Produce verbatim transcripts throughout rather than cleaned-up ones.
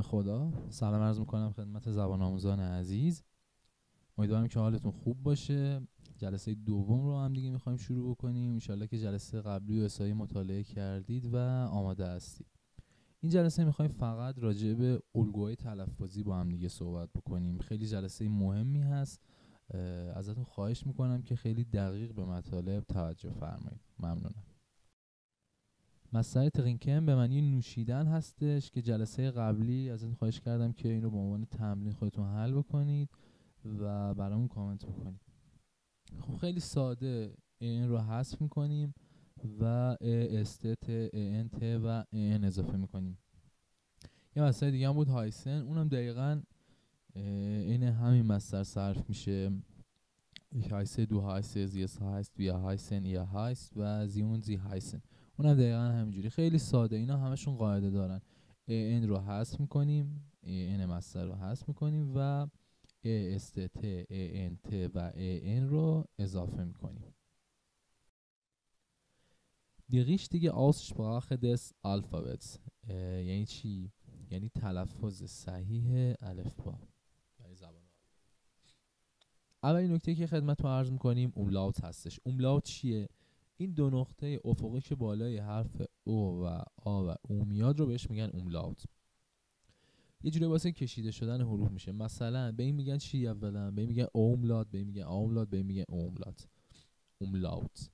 نام خدا. سلام عرض میکنم خدمت زبان آموزان عزیز. امیدوارم که حالتون خوب باشه. جلسه دوم رو هم دیگه میخوایم شروع بکنیم. انشالله که جلسه قبلی و اسایی مطالعه کردید و آماده هستید. این جلسه میخوایم فقط راجع به الگوهای تلفظی با هم دیگه صحبت بکنیم. خیلی جلسه مهمی هست. ازتون خواهش میکنم که خیلی دقیق به مطالب توجه فرمایید. ممنونم. مصدر ترینکن به معنی نوشیدن هستش که جلسه قبلی ازتون خواهش کردم که این رو به عنوان تمرین خودتون حل بکنید و برامون کامنت بکنید. خب خیلی ساده این رو حذف میکنیم و است ت ان ت و ان اضافه میکنیم. یه مصدر دیگه هم بود هایسن، اونم دقیقاً این همین مصدر صرف میشه. Ich heiße, du heißt, sie heißt, wir heißen, ihr heißt و sie und sie heißen. اونم دقیقا همینجوری. خیلی ساده. اینا همشون قاعده دارن. ان رو حذف میکنیم، ان مصدر رو حذف میکنیم و است ت ان ت و ان رو اضافه میکنیم. Die richtige Aussprache des Alphabets یعنی چی؟ یعنی تلفظ صحیح الفبا. یعنی زبان اولین نکته که خدمتتون عرض میکنیم اوملاوت هستش. اوملاوت چیه؟ این دو نقطه افقی که بالای حرف او و آ و او میاد رو بهش میگن اوملاوت. یه جوری واسه کشیده شدن حروف میشه. مثلا به این میگن چی اولا؟ به این میگن اوملاوت، به این میگن اوملاوت، به این میگن اوملاوت. اوملاوت.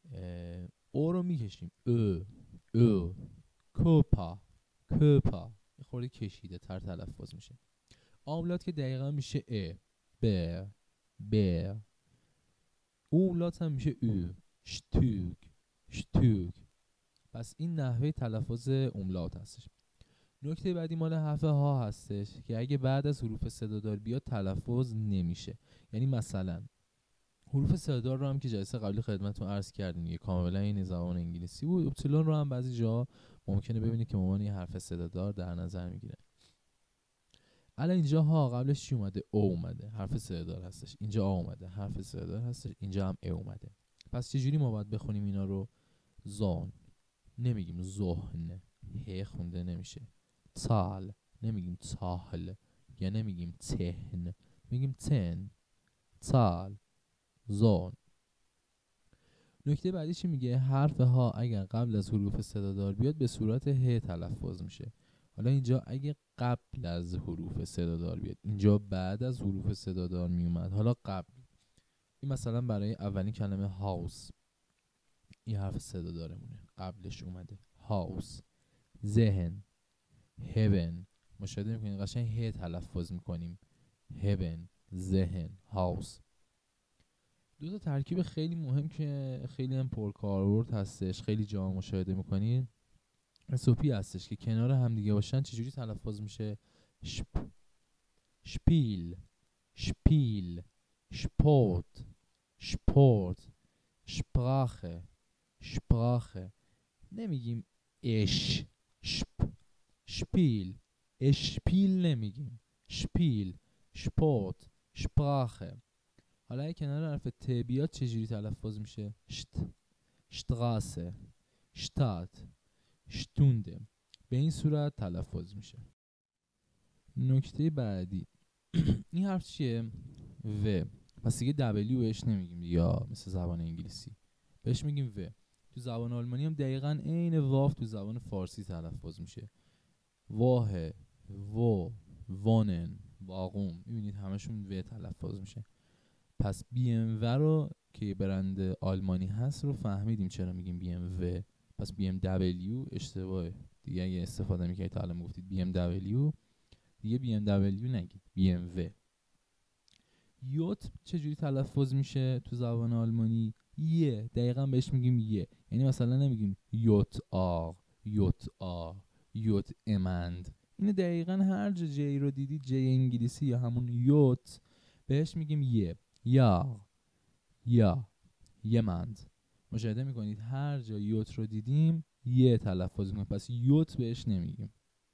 او رو میکشیم. او او کوپا کوپا. یه خورده کشیده تر تلفظ میشه. اوملاوت که دقیقا میشه ا ب ب. اوملاوت هم میشه او شتوگ شتوگ. پس این نحوه تلفظ اوملاوت هستش. نکته بعدی مال حرف ها هستش که اگه بعد از حروف صدادار بیاد تلفظ نمیشه. یعنی مثلا حروف صدادار رو هم که جلسه قبلی خدمتتون عرض کردیم دیگه، کاملا این زبان انگلیسی بود. اپسیلون رو هم بعضی جا ممکنه ببینید که عنوان یه حرف صدادار در نظر میگیره. الان اینجا ها قبلش چی اومده؟ او اومده، حرف صدادار هستش. اینجا آ اومده، حرف صدادار هستش. اینجا هم ا اومده. پس چجوری ما باید بخونیم اینا رو؟ زان نمیگیم زهن، ه خونده نمیشه. تال نمیگیم تال، یا نمیگیم تهن، میگیم تن. تال زان. نکته بعدی چی میگه؟ حرف ها اگر قبل از حروف صدادار بیاد به صورت ه تلفظ میشه. حالا اینجا اگه قبل از حروف صدادار بیاد، اینجا بعد از حروف صدادار میومد، حالا قبل. این مثلا برای اولین کلمه هاوس، این حرف صدادارمونه، قبلش اومده هاوس. ذهن هیون. مشاهده میکنید قشنگ ه تلفظ میکنیم. هیون ذهن هاوس. دو تا ترکیب خیلی مهم که خیلی هم پرکاربرد هستش، خیلی جا مشاهده میکنید، سوپی هستش که کنار هم دیگه باشن چجوری تلفظ میشه؟ شپ شپیل شپیل شپورت شپورت شپراخه شپراخه. نمیگیم اش شپ شپیل اشپیل، نمیگیم شپیل شپورت شپراخه. حالا اگه کنار حرف ت بیاد چجوری تلفظ میشه؟ شت شتراسه شتات شتونده. به این صورت تلفظ میشه. نکته بعدی این حرف چیه؟ و. پس دیگه دبلیو بهش نمیگیم یا مثل زبان انگلیسی بهش میگیم و. تو زبان آلمانی هم دقیقاً عین واو تو زبان فارسی تلفظ میشه. واه و وانن واقوم. میبینید همشون و تلفظ میشه. پس بی ام و رو که برند آلمانی هست رو فهمیدیم چرا میگیم بی ام و. پس بی ام دبلیو اشتباهه دیگه. اگه استفاده میکنید تا الان میگفتید بی ام دبلیو، دیگه بی ام دبلیو نگید، بی ام و. یوت چجوری تلفظ میشه تو زبان آلمانی؟ یه. دقیقاً بهش میگیم یه. یعنی مثلا نمیگیم یوت آ یوت آ یوت امند. اینو دقیقاً هر جا جی رو دیدید، جی انگلیسی یا همون یوت، بهش میگیم یه. یا یا یمند. مشاهده میکنید هر جا یوت رو دیدیم یه تلفظ میکنیم، پس یوت بهش نمیگیم.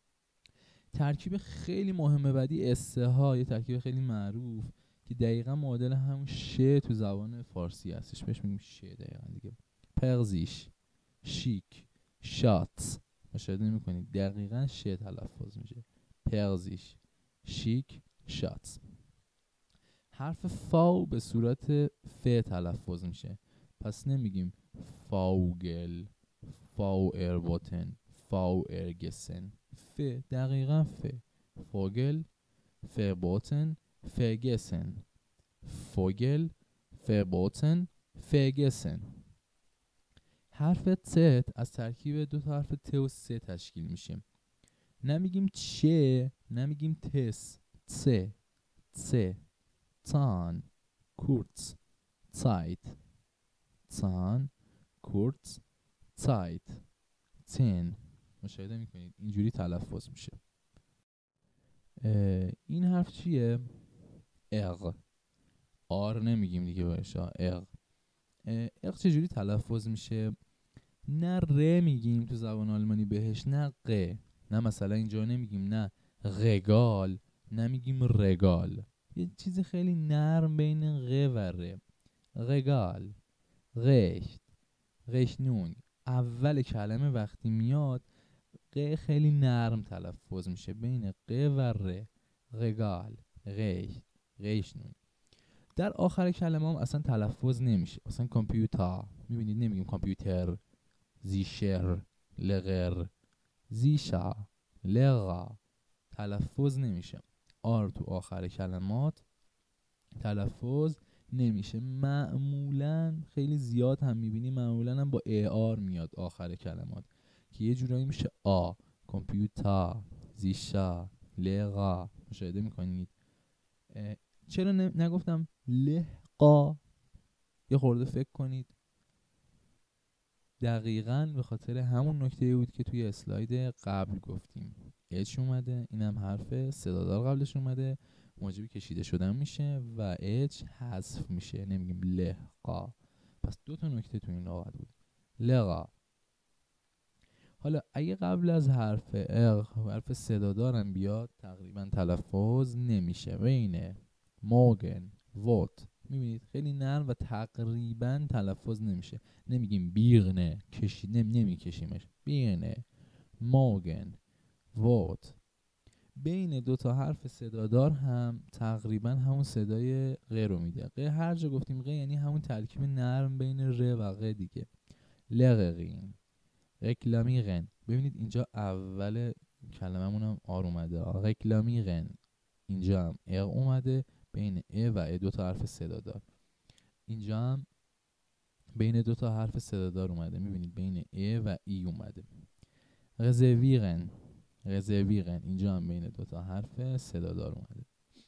ترکیب خیلی مهمه بعدی اسه ها، یه ترکیب خیلی معروف که دقیقا معادل همون ش تو زبان فارسی هستش، بهش میگیم ش دقیقا دیگه. پرزیش شیک شات. مشاهده میکنید دقیقا ش تلفظ میشه. پرزیش، شیک، شات. حرف فاو به صورت ف تلفظ میشه، پس نمیگیم فاوگل، فاو اربوتن، فاو ارگسن. ف دقیقا ف. فوگل، فربوتن، فرگسن. فوگل، فربوتن، فرگسن. حرف ت از ترکیب دو تا حرف ت و س تشکیل میشه. نمیگیم چه، نمیگیم تس. ت، ت، تان، کورت، تایت. تان، کورت، تایت، تن. مشاهده میکنید اینجوری تلفظ میشه. این حرف چیه؟ اغ. آر نمیگیم دیگه باشه. اغ. اغ چجوری تلفظ میشه؟ نه ر میگیم تو زبان آلمانی بهش، نه ق. نه مثلا اینجا نمیگیم نه رگال، نمیگیم رگال. یه چیز خیلی نرم بین غ و ر. رگال، رشت، رشنونگ. اول کلمه وقتی میاد ق خیلی نرم تلفظ میشه بین ق و ر. رگال، رشت، رشنونگ. در آخر کلمه هم اصلا تلفظ نمیشه. اصلا کامپیوتر، میبینید نمیگیم کامپیوتر. زیشر، لغر، زیشا، لغا. تلفظ نمیشه. آر تو آخر کلمات تلفظ نمیشه. معمولا خیلی زیاد هم میبینی معمولا هم با ای آر میاد آخر کلمات که یه جورایی میشه آ. کامپیوتر، زیشا، لغا. مشاهده میکنید. چرا نگفتم لغا؟ یه خورده فکر کنید. دقیقاً به خاطر همون نکته بود که توی اسلاید قبل گفتیم. اچ اومده، اینم حرف صدادار قبلش اومده، موجب کشیده شدن میشه و اچ حذف میشه، نمیگیم لغا. پس دو تا نکته تو این لغت بود. لغا. حالا اگه قبل از حرف اغ حرف صدادارم بیاد تقریبا تلفظ نمیشه. بین موگن، ووت. میبینید خیلی نرم و تقریبا تلفظ نمیشه. نمیگیم بیرنه، کشی نمی نمیکشیمش. بیرنه، موگن، ووت. بین دو تا حرف صدادار هم تقریبا همون صدای غ رو میده. غ هر جا گفتیم غ یعنی همون ترکیب نرم بین ر و غ دیگه. لغقین، رکلامیغن. ببینید اینجا اول کلممون هم آر اومده. رکلامیغن. اینجا هم اغ اومده بین ا و ا، دو تا حرف صدادار. اینجا هم بین دو تا حرف صدادار اومده. میبینید بین ا و ای اومده. رزرویرن، رزرویرن. اینجا هم بین دو تا حرف صدادار اومده.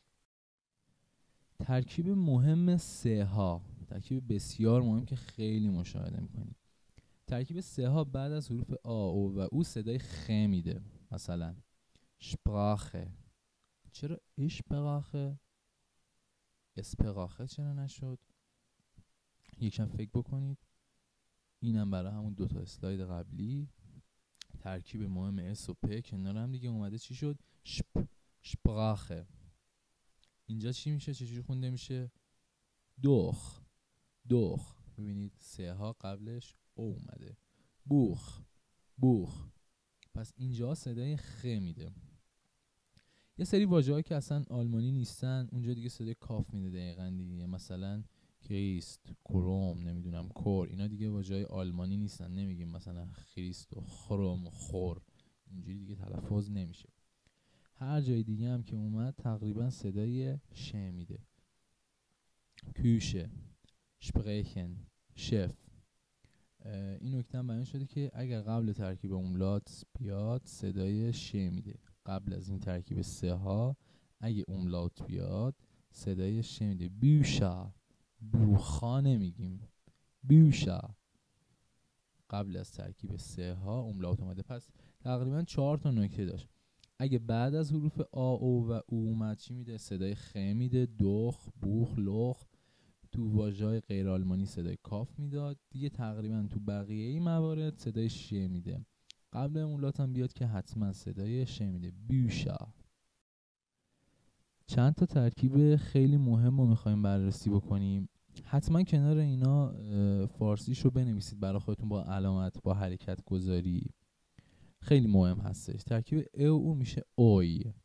ترکیب مهم سه ها، ترکیب بسیار مهم که خیلی مشاهده میکنید. ترکیب سه ها بعد از حروف آ او و او صدای خ میده. مثلا شپراخه. چرا اشپراخه؟ اسپراخه چرا نشد؟ یکم فکر بکنید. اینم برای همون دو تا اسلاید قبلی. ترکیب مهم اس و پ کنار هم دیگه اومده. چی شد؟ شپ، شپراخه. اینجا چی میشه؟ چجوری خونده میشه؟ دوخ، دوخ. ببینید سه ها قبلش او اومده. بوخ، بوخ. پس اینجا صدای خ میده. یه سری واژه‌هایی که اصلا آلمانی نیستن اونجا دیگه صدای کاف میده دقیقاً دیگه. مثلا کریست، کروم، نمیدونم کور. اینا دیگه واژه‌های آلمانی نیستن. نمیگیم مثلا خریست و خروم، خور. اینجوری دیگه تلفظ نمیشه. هر جای دیگه هم که اومد تقریبا صدای ش میده. کوشه، شپریخن، شف. این نکته هم بیان شده که اگر قبل ترکیب اوملات بیاد صدای ش میده. قبل از این ترکیب سه ها اگه اوملات بیاد صدای ش میده. بیوشا، بوخا نمیگیم، بیوشا. قبل از ترکیب سه ها اوملات اومده. پس تقریبا چهار تا نکته داشت. اگه بعد از حروف آ او و او اومد چی میده؟ صدای خ میده. دوخ، بوخ، لخ. تو واژه‌های غیر آلمانی صدای کاف میداد. دیگه تقریبا تو بقیه این موارد صدای ش میده. قبل اوملات هم بیاد که حتما صدای ش میده. بیوشا. چند تا ترکیب خیلی مهم رو میخوایم بررسی بکنیم. حتما کنار اینا فارسیش رو بنویسید برای خودتون با علامت، با حرکت گذاری. خیلی مهم هستش. ترکیب ا او میشه اوی.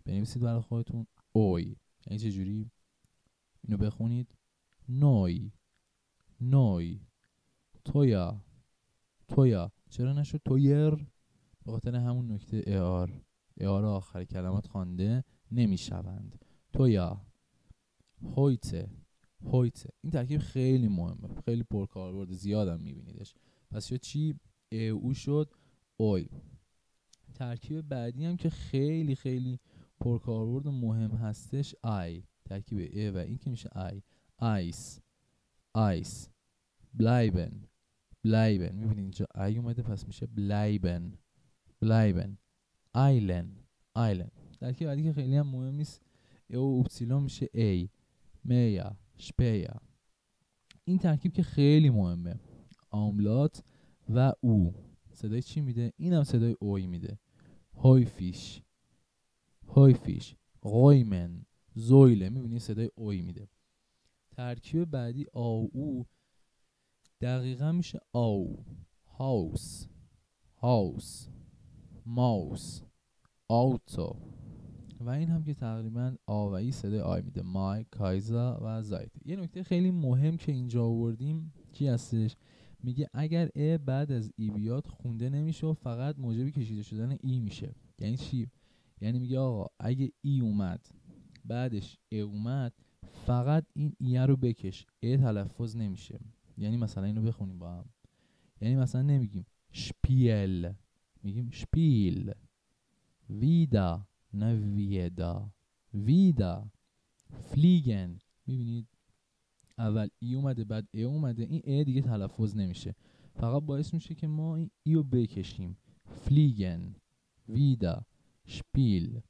بنویسید برای خودتون اوی. یعنی چه جوری؟ اینو بخونید نوی نوی. تویا تویا. چرا نشد تویر؟ به خاطر همون نکته ار ار آخر کلمات خوانده نمیشوند. تویا هویته هویته. این ترکیب خیلی مهمه، خیلی پرکاربرد، زیادم میبینیدش. پس شد چی؟ او شد اوی. ترکیب بعدی هم که خیلی خیلی پرکاربرد و مهم هستش آی. ترکیب ا و این که میشه آی. آیس آیس. بلایبن بلایبن. میبینید اینجا آی اومده پس میشه بلایبن بلایبن. آیلن آیلن. ترکیب بعدی که خیلی هم مهم نیست او اپسیلون میشه ای. میا شپیا. این ترکیب که خیلی مهمه، آملات و او صدای چی میده؟ این هم صدای اوی میده. هویفیش هویفیش. غویمن زویله. میبینی صدای اوی میده. ترکیب بعدی آو او دقیقا میشه آو. هاوس هاوس ماوس آوتو. و این هم که تقریبا آوایی صدای آی میده. مای کایزا و زاید. یه نکته خیلی مهم که اینجا آوردیم چی هستش؟ میگه اگر ا بعد از ای بیاد خونده نمیشه و فقط موجب کشیده شدن ای میشه. یعنی چی؟ یعنی میگه آقا اگه ای اومد بعدش ا اومد فقط این ای رو بکش، ا تلفظ نمیشه. یعنی مثلا اینو بخونیم با هم. یعنی مثلا نمیگیم شپیل، میگیم شپیل. ویدا نه ویدا. ویدا. فلیگن. میبینید اول ای اومده بعد ا اومده، این ا دیگه تلفظ نمیشه، فقط باعث میشه که ما این ای رو بکشیم. فلیگن ویدا شپیل.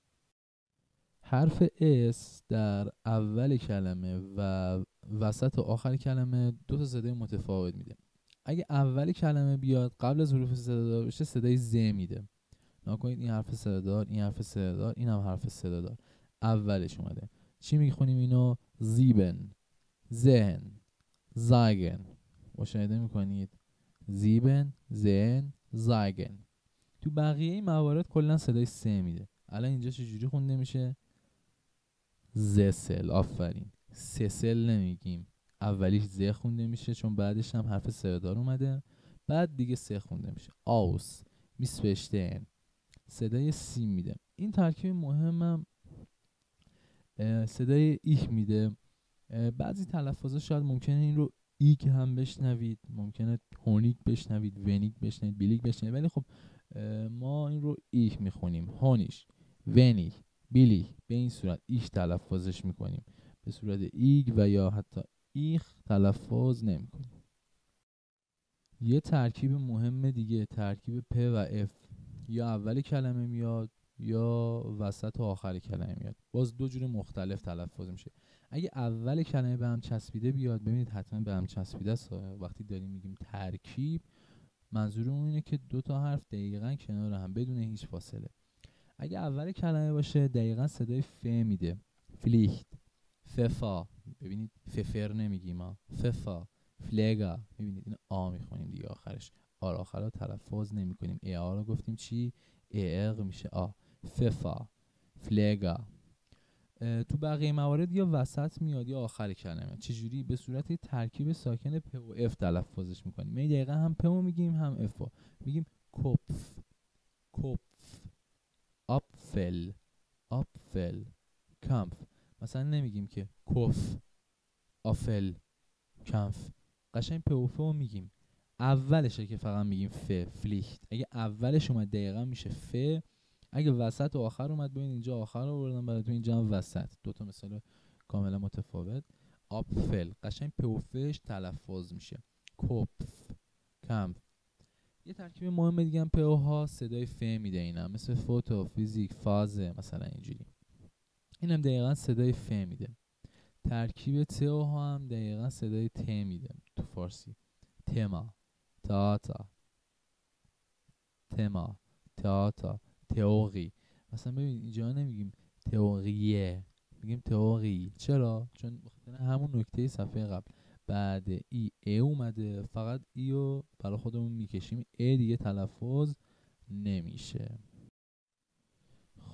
حرف اس در اول کلمه و وسط و آخر کلمه دو تا صدای متفاوت میده. اگه اول کلمه بیاد قبل از حروف صدادار بشه صدای ز میده. نکنید این حرف صدادار، این حرف صدادار، این هم حرف صدادار اولش اومده. چی میخونیم اینو؟ زیبن زهن زایگن. مشاهده میکنید زیبن زهن زایگن. تو بقیه این موارد کلا صدای س میده. الان اینجا چجوری خونده میشه؟ زسل. آفرین. سسل نمیگیم، اولیش ز خونده میشه چون بعدش هم حرف صدادار اومده، بعد دیگه س خونده میشه. آوس میسپشتن. صدای سی میده. این ترکیب مهمم صدای ایک میده. بعضی تلفظا شاید ممکنه این رو ایک هم بشنوید، ممکنه هونیک بشنوید، ونیک بشنوید، بیلیک بشنوید، ولی خب ما این رو ایک میخونیم. هونیش ونیک بیلیک به این صورت ایش تلفظش میکنیم، به صورت ایگ و یا حتی ایخ تلفظ نمیکنیم. یه ترکیب مهم دیگه ترکیب پ و اف، یا اول کلمه میاد یا وسط و آخر کلمه میاد. باز دو جور مختلف تلفظ میشه. اگه اول کلمه به هم چسبیده بیاد، ببینید حتما به هم چسبیده است. وقتی داریم میگیم ترکیب منظورمون اینه که دو تا حرف دقیقاً کنار هم بدون هیچ فاصله. اگه اول کلمه باشه دقیقاً صدای ف میده. فلیخت ففا. ببینید ففر نمیگیم ما، ففا. فلگا. میبینید این آ میخونیم دیگه آخرش. آر آخر رو تلفظ نمی کنیم. ای آ رو گفتیم چی؟ ایق میشه آ. ففا فلگا. تو بقیه موارد یا وسط میاد یا آخر کلمه. چجوری؟ به صورت ترکیب ساکن پ و اف تلفظش میکنیم. یعنی دقیقا هم پ میگیم هم اف. میگیم کپف کپف. آپفل آپفل. کمف. مثلا نمیگیم که کف آفل کمف. قشنگ پ و ف رو میگیم. اولشه که فقط میگیم ف. فلیخت. اگه اولش اومد دقیقا میشه ف. اگه وسط و آخر اومد، ببین اینجا آخر رو بردم براتون، اینجا هم وسط. دوتا مثال کاملا متفاوت. آپفل قشنگ پ و فش تلفظ میشه. کپف کمف. یه ترکیب مهم دیگه هم پ و ها صدای ف میده. اینا مثل فوتو فیزیک فازه مثلا اینجوری. اینم دقیقا صدای ف میده. ترکیب ت و ها هم دقیقا صدای ت میده تو فارسی. تما تاتا تما تاتا تئوری. مثلا ببین اینجا نمیگیم تئوریه، میگیم تئوری. چرا؟ چون بخاطر همون نکته صفحه قبل بعد ای ا اومده، فقط ای رو برای خودمون میکشیم، ا دیگه تلفظ نمیشه.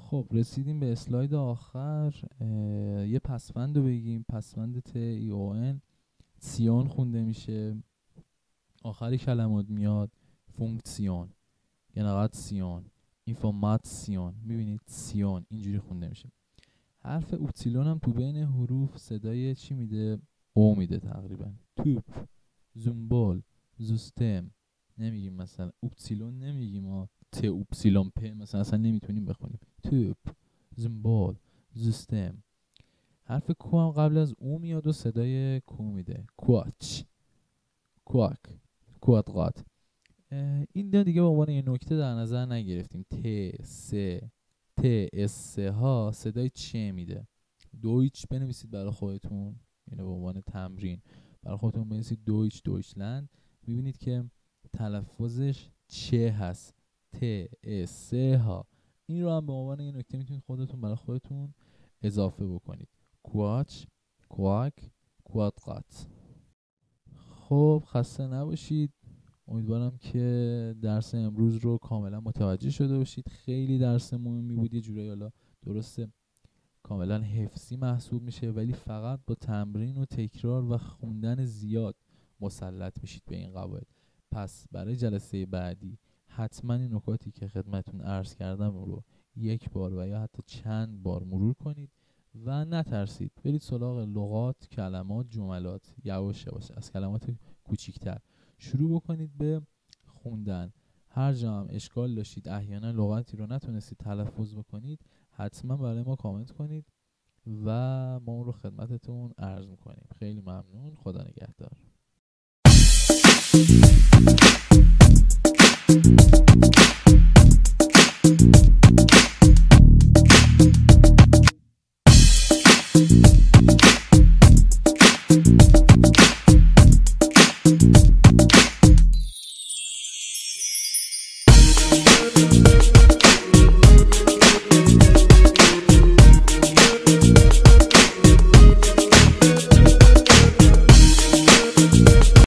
خب رسیدیم به اسلاید آخر. یه پسوند رو بگیم، پسوند ت ای او ان سیون خونده میشه، آخری کلمات میاد فونکسیون، گنراتسیون، اینفورماتسیون. میبینید سیون اینجوری خونده میشه. حرف اپسیلون هم تو بین حروف صدای چی میده؟ او میده تقریبا. توپ، زومبول، زوستم نمیگیم، مثلا اپسیلون نمیگیم ما، ت اپسیلون پ مثلا اصلا نمیتونیم بخونیم. توپ، زومبول، زوستم. حرف کو هم قبل از او میاد و صدای کو میده. کواچ، کواک، کوادرات. این دو دیگه به عنوان یه نکته در نظر نگرفتیم. ت، س، ت، اس ها صدای چه میده. دویچ بنویسید برای خودتون، اینو به عنوان تمرین برای خودتون بنویسید. دویچ، دویچلند. میبینید که تلفظش چه هست. ت، اس ها. این رو هم به عنوان یه نکته میتونید خودتون برای خودتون اضافه بکنید. کواچ، کواک، کوادرات. خب خسته نباشید. امیدوارم که درس امروز رو کاملا متوجه شده باشید. خیلی درس مهمی بود. یه جورایی حالا درسته کاملا حفظی محسوب میشه، ولی فقط با تمرین و تکرار و خوندن زیاد مسلط میشید به این قواعد. پس برای جلسه بعدی حتما این نکاتی که خدمتون عرض کردم رو یک بار و یا حتی چند بار مرور کنید و نترسید. برید سراغ لغات، کلمات، جملات. یواش یواش از کلمات کوچیک‌تر شروع بکنید به خوندن. هر جا هم اشکال داشتید، احیانا لغتی رو نتونستید تلفظ بکنید، حتما برای ما کامنت کنید و ما اون رو خدمتتون عرض میکنیم. خیلی ممنون. خدا نگهدار.